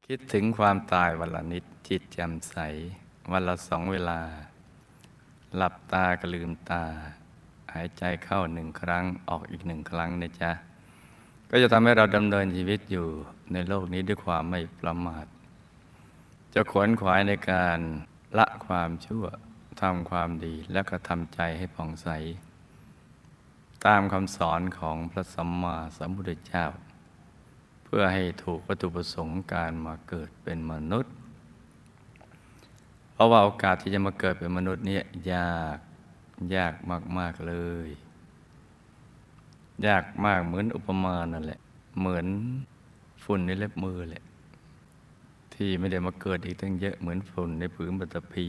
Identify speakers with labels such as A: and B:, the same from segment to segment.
A: คิดถึงความตายวันละนิดจิตแจ่มใสวันละ2 เวลา หลับตาก็ลืมตา หายใจเข้า1 ครั้งออกอีก1 ครั้งนะจ๊ะก็จะทำให้เราดำเนินชีวิตอยู่ในโลกนี้ด้วยความไม่ประมาทจะขวนขวายในการละความชั่วทำความดีแล้วก็ทำใจให้ผ่องใสตามคำสอนของพระสัมมาสัมพุทธเจ้าเพื่อให้ถูกวัตถุประสงค์การมาเกิดเป็นมนุษย์เพราะว่าโอกาสที่จะมาเกิดเป็นมนุษย์เนี่ยยากมากๆเลยยากมากเหมือนอุปมานั่นแหละเหมือนฝุ่นในเล็บมือแหละที่ไม่ได้มาเกิดอีกตั้งเยอะเหมือนฝุ่นในผืนปฐพี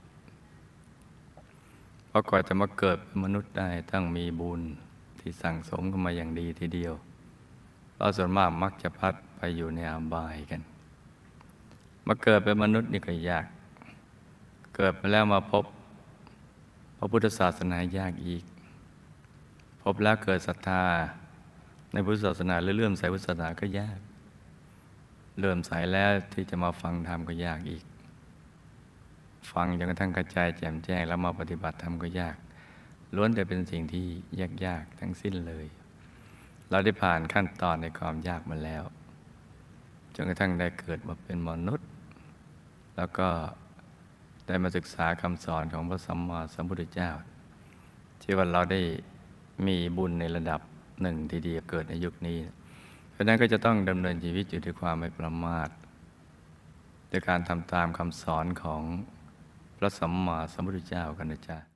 A: เพราะก่อนจะมาเกิดเป็นมนุษย์ได้ต้องมีบุญที่สั่งสมกันมาอย่างดีทีเดียวเราส่วนมากมักจะพัดไปอยู่ในอบายกันมาเกิดเป็นมนุษย์นี่ก็ยากเกิดมาแล้วมาพบพระพุทธศาสนายากอีกพบแล้วเกิดศรัทธาในพุทธศาสนาหรือเลื่อมใสพุทธศาสนาก็ยากเลื่อมใสแล้วที่จะมาฟังธรรมก็ยากอีกฟังจนกระทั่งกระจายแจ่มแจ้งแล้วมาปฏิบัติธรรมก็ยากล้วนแต่เป็นสิ่งที่ยากทั้งสิ้นเลยเราได้ผ่านขั้นตอนในความยากมาแล้วจนกระทั่งได้เกิดมาเป็นมนุษย์แล้วก็ได้มาศึกษาคำสอนของพระสัมมาสัมพุทธเจ้าที่ว่าเราได้มีบุญในระดับหนึ่งทีเดียวเกิดในยุคนี้เพราะนั้นก็จะต้องดำเนินชีวิตอยู่ด้วยความไม่ประมาทด้วยการทำตามคำสอนของพระสัมมาสัมพุทธเจ้ากันนะจ๊ะ